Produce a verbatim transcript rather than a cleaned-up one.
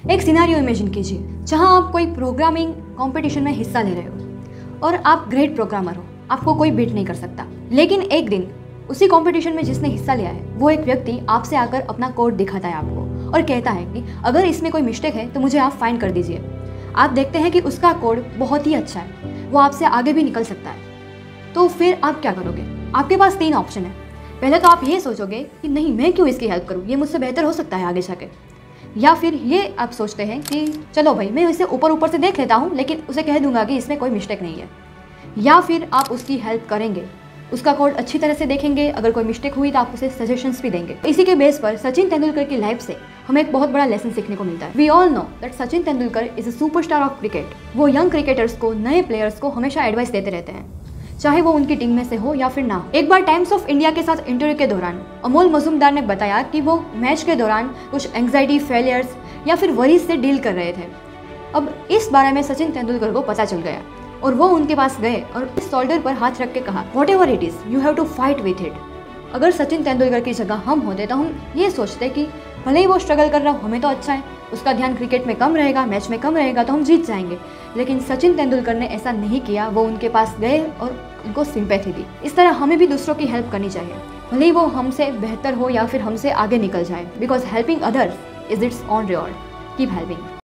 एक scenario imagine कीजिए जहां आप कोई प्रोग्रामिंग कंपटीशन में हिस्सा ले रहे हो और आप ग्रेट प्रोग्रामर हो, आपको कोई बीट नहीं कर सकता। लेकिन एक दिन उसी कंपटीशन में जिसने हिस्सा लिया है वो एक व्यक्ति आपसे आकर अपना कोड दिखाता है आपको और कहता है कि अगर इसमें कोई मिस्टेक है तो मुझे आप फाइंड कर दीजिए। आप देखते हैं कि उसका कोड बहुत ही अच्छा है, वो आपसे आगे भी निकल सकता है। तो फिर आप क्या करोगे? आपके पास तीन ऑप्शन है। पहले तो आप ये सोचोगे कि नहीं, मैं क्यों इसकी हेल्प करूँ, ये मुझसे बेहतर हो सकता है आगे जाके। या फिर ये आप सोचते हैं कि चलो भाई, मैं इसे ऊपर ऊपर से देख लेता हूँ लेकिन उसे कह दूंगा कि इसमें कोई मिस्टेक नहीं है। या फिर आप उसकी हेल्प करेंगे, उसका कोड अच्छी तरह से देखेंगे, अगर कोई मिस्टेक हुई तो आप उसे सजेशंस भी देंगे। इसी के बेस पर सचिन तेंदुलकर की लाइफ से हमें एक बहुत बड़ा लेसन सीखने को मिलता है। We all know that Sachin Tendulkar is a superstar of cricket. वो यंग क्रिकेटर्स को, नए प्लेयर्स को हमेशा एडवाइस देते रहते हैं, चाहे वो उनकी टीम में से हो या फिर ना हो। एक बार टाइम्स ऑफ इंडिया के साथ इंटरव्यू के दौरान अमोल मजूमदार ने बताया कि वो मैच के दौरान कुछ एंग्जाइटी, फेलियर्स या फिर वरीज से डील कर रहे थे। अब इस बारे में सचिन तेंदुलकर को पता चल गया और वो उनके पास गए और इस शोल्डर पर हाथ रख के कहा, whatever it is, you have to fight with it. अगर सचिन तेंदुलकर की जगह हम होते तो हम ये सोचते कि भले ही वो स्ट्रगल कर रहा हो, हमें तो अच्छा है, उसका ध्यान क्रिकेट में कम रहेगा, मैच में कम रहेगा तो हम जीत जाएंगे। लेकिन सचिन तेंदुलकर ने ऐसा नहीं किया, वो उनके पास गए और उनको सिंपैथी दी। इस तरह हमें भी दूसरों की हेल्प करनी चाहिए, भले ही वो हमसे बेहतर हो या फिर हमसे आगे निकल जाए, because helping others is its own reward. Keep helping.